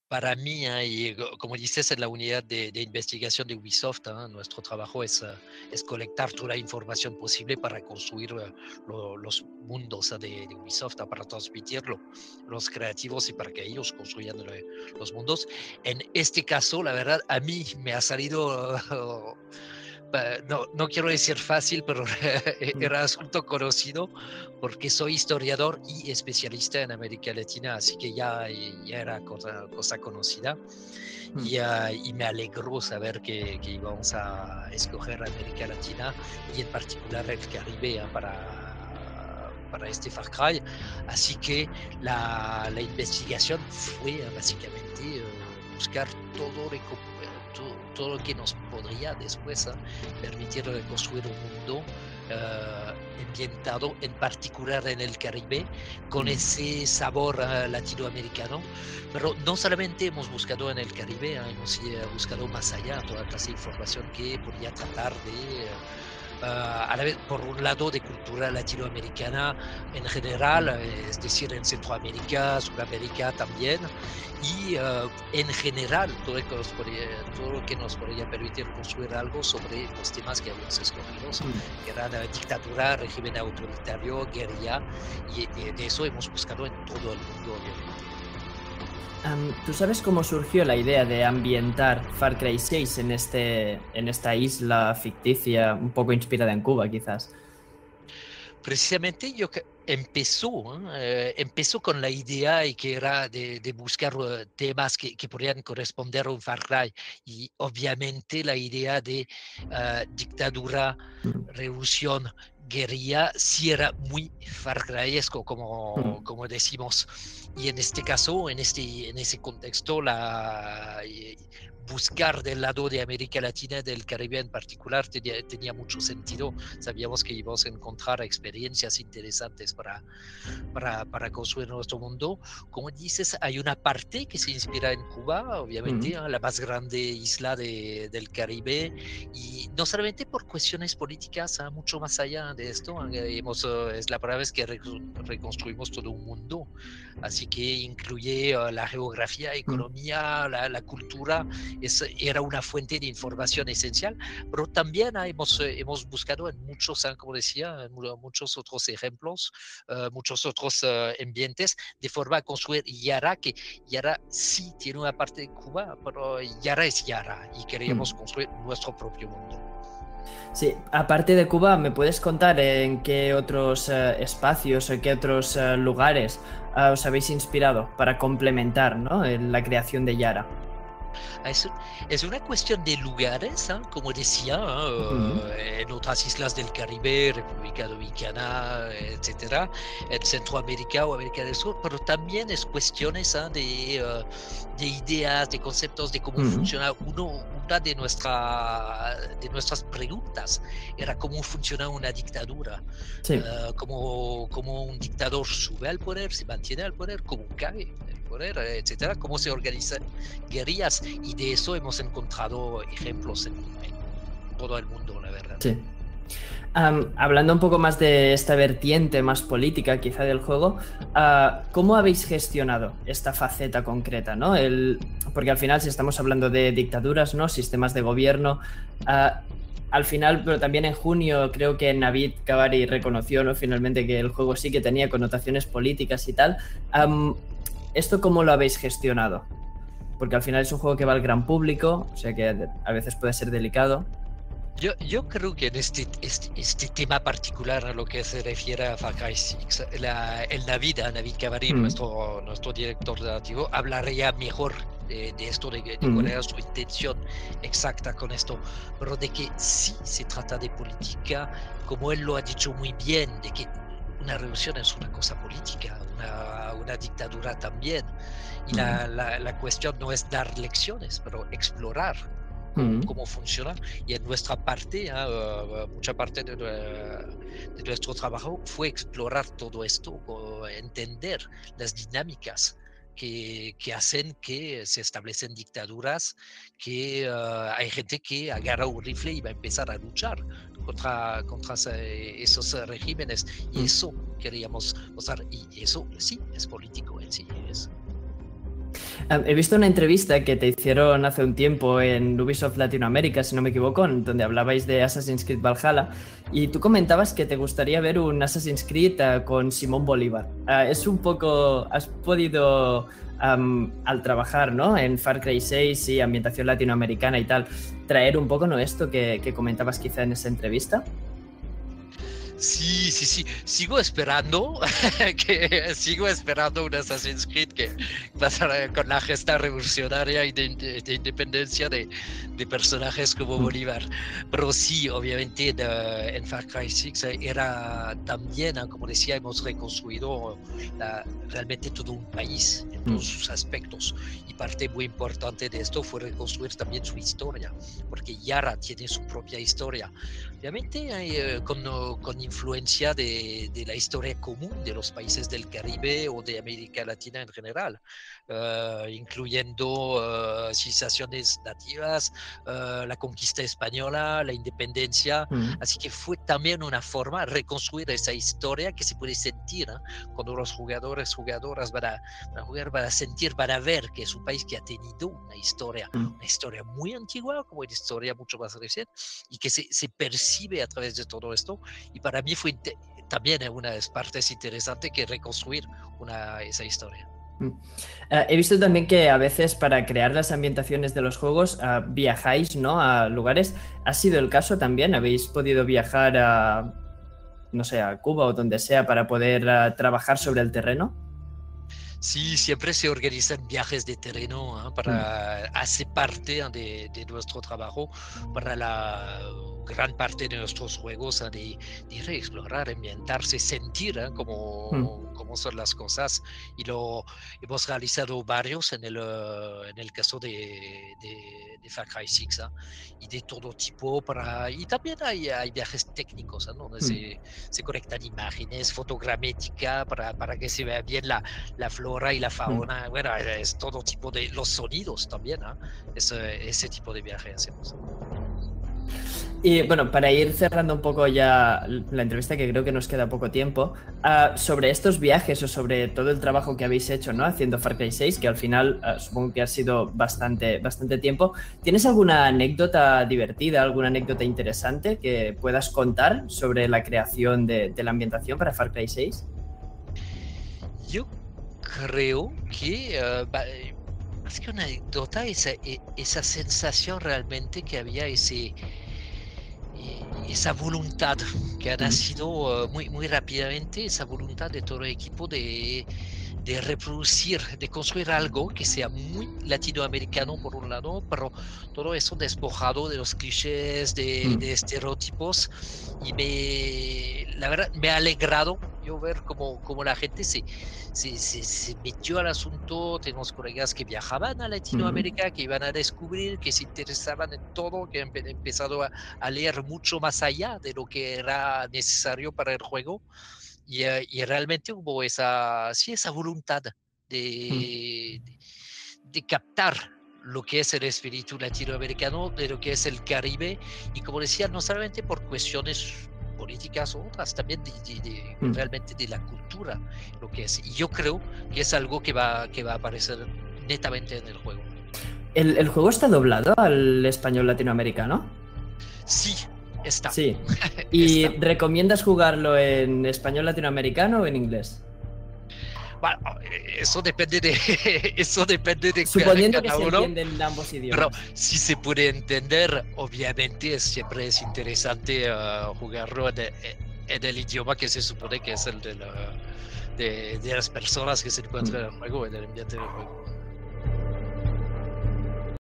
Para mí, como dices, en la unidad de investigación de Ubisoft, nuestro trabajo es colectar toda la información posible para construir los mundos de Ubisoft, para transmitirlo los creativos y para que ellos construyan los mundos. En este caso, la verdad, a mí me ha salido no quiero decir fácil, pero Mm, era asunto conocido porque soy historiador y especialista en América Latina, así que ya era cosa conocida mm. y me alegró saber que íbamos a escoger América Latina y en particular el Caribe para este Far Cry. Así que la investigación fue básicamente buscar todo lo que nos podría después permitir construir un mundo ambientado en particular en el Caribe con Mm. ese sabor latinoamericano, pero no solamente hemos buscado en el Caribe, hemos buscado más allá toda clase de información que podría tratar de a la vez, por un lado, de cultura latinoamericana en general, es decir, en Centroamérica, Sudamérica también, y en general todo lo que nos podría permitir construir algo sobre los temas que habíamos escogido, Mm. que eran dictadura, régimen autoritario, guerrilla, y de eso hemos buscado en todo el mundo, obviamente. ¿Tú sabes cómo surgió la idea de ambientar Far Cry 6 en esta isla ficticia, un poco inspirada en Cuba, quizás? Precisamente empezó con la idea y que era de buscar temas que podrían corresponder a un Far Cry y obviamente la idea de dictadura, Mm, revolución, guerrilla, sí era muy Far Cryesco, mm, como decimos. Y en este caso, en ese contexto, buscar del lado de América Latina, del Caribe en particular, tenía mucho sentido. Sabíamos que íbamos a encontrar experiencias interesantes para construir nuestro mundo. Como dices, hay una parte que se inspira en Cuba, obviamente, mm, la más grande isla del Caribe, y no solamente por cuestiones políticas, mucho más allá de esto. Es la primera vez que reconstruimos todo un mundo, así que incluye la geografía, mm. economía, la cultura, era una fuente de información esencial, pero también hemos buscado en muchos, como decía, en muchos otros ejemplos, muchos otros ambientes, de forma a construir Yara, que Yara sí tiene una parte de Cuba, pero Yara es Yara y queríamos Mm. construir nuestro propio mundo. Sí, aparte de Cuba, ¿me puedes contar en qué otros espacios o en qué otros lugares os habéis inspirado para complementar, ¿no? en la creación de Yara? Es, es una cuestión de lugares, como decía, Mm, en otras islas del Caribe, República Dominicana, etcétera, en Centroamérica o América del Sur, pero también es cuestiones de ideas, de conceptos, de cómo mm. funciona una de nuestras preguntas era cómo funciona una dictadura, Sí. cómo un dictador sube al poder, se mantiene al poder, cómo cae el poder, etcétera, cómo se organiza guerrillas, y de eso hemos encontrado ejemplos en todo el mundo, la verdad. Sí. Hablando un poco más de esta vertiente más política quizá del juego, ¿cómo habéis gestionado esta faceta concreta, ¿no? Porque al final, si estamos hablando de dictaduras, ¿no? Sistemas de gobierno, ah, al final, pero también en junio creo que Navid Kavari reconoció, ¿no? Finalmente que el juego sí que tenía connotaciones políticas y tal. ¿Esto cómo lo habéis gestionado? Porque al final es un juego que va al gran público, o sea que a veces puede ser delicado. Yo creo que en este tema particular a lo que se refiere a Far Cry 6, Navid Kavari, Mm, nuestro director narrativo, hablaría mejor de esto, de cuál mm, era su intención exacta con esto, pero de que sí se trata de política, como él lo ha dicho muy bien, de que una revolución es una cosa política, una dictadura también, y mm, la cuestión no es dar lecciones, pero explorar mm, cómo funciona. Y en nuestra parte, mucha parte de nuestro trabajo fue explorar todo esto, entender las dinámicas que hacen que se establecen dictaduras, que hay gente que agarra un rifle y va a empezar a luchar contra esos regímenes. Y mm. eso queríamos mostrar. Y eso sí es político en sí. Es. He visto una entrevista que te hicieron hace un tiempo en Ubisoft Latinoamérica, si no me equivoco, donde hablabais de Assassin's Creed Valhalla, y tú comentabas que te gustaría ver un Assassin's Creed con Simón Bolívar. Es un poco... ¿Has podido, al trabajar, ¿no?, en Far Cry 6 y ambientación latinoamericana y tal, traer un poco, ¿no?, esto que comentabas quizá en esa entrevista? Sí, sí, sí. Sigo esperando sigo esperando un Assassin's Creed que pasará con la gesta revolucionaria y de independencia de personajes como Bolívar. Pero sí, obviamente en Far Cry 6 era también, como decía, hemos reconstruido realmente todo un país en todos sus aspectos. Y parte muy importante de esto fue reconstruir también su historia, porque Yara tiene su propia historia. Obviamente con influencia de la historia común de los países del Caribe o de América Latina en general, incluyendo civilizaciones nativas, la conquista española, la independencia. Así que fue también una forma de reconstruir esa historia que se puede sentir, ¿eh? Cuando los jugadoras van a jugar, van a sentir, van a ver que es un país que ha tenido una historia muy antigua, como una historia mucho más reciente, y que se percibe a través de todo esto. Y para mí fue también una de las partes interesantes que reconstruir esa historia. He visto también que a veces para crear las ambientaciones de los juegos viajáis, ¿no?, a lugares. ¿Ha sido el caso también? ¿Habéis podido viajar a, no sé, a Cuba o donde sea para poder trabajar sobre el terreno? Sí, siempre se organizan viajes de terreno, para hacer parte de nuestro trabajo, para la gran parte de nuestros juegos, de ir a explorar, ambientarse, sentir cómo son las cosas. Y lo hemos realizado varios en el caso de Far Cry 6, y de todo tipo. Y también hay viajes técnicos, donde se conectan imágenes, fotogramética, para que se vea bien la flora y la fauna. Bueno, es todo tipo de los sonidos también, ese tipo de viaje hacemos. Y bueno, para ir cerrando un poco ya la entrevista, que creo que nos queda poco tiempo, sobre estos viajes o sobre todo el trabajo que habéis hecho, ¿no?, haciendo Far Cry 6, que al final supongo que ha sido bastante tiempo, ¿tienes alguna anécdota divertida, alguna anécdota interesante que puedas contar sobre la creación de la ambientación para Far Cry 6? Yo creo que más que una anécdota, esa sensación realmente que había esa voluntad que ha nacido muy rápidamente, esa voluntad de todo el equipo de reproducir, de construir algo que sea muy latinoamericano por un lado, pero todo eso despojado de los clichés, de estereotipos. Y la verdad me ha alegrado yo ver cómo la gente se metió al asunto. Tenemos colegas que viajaban a Latinoamérica, que iban a descubrir, que se interesaban en todo, que han empezado a leer mucho más allá de lo que era necesario para el juego. Y realmente hubo esa voluntad de captar lo que es el espíritu latinoamericano, de lo que es el Caribe. Y como decía, no solamente por cuestiones políticas o otras, también realmente de la cultura, lo que es. Y yo creo que es algo que va a aparecer netamente en el juego. ¿El juego está doblado al español latinoamericano? Sí, está. Sí. ¿Y recomiendas jugarlo en español latinoamericano o en inglés? Bueno, eso depende de suponiendo cada que uno, se entienden ambos idiomas. pero si se puede entender, obviamente siempre es interesante jugarlo en el idioma que se supone que es el de las personas que se encuentran en el juego, en el ambiente del juego.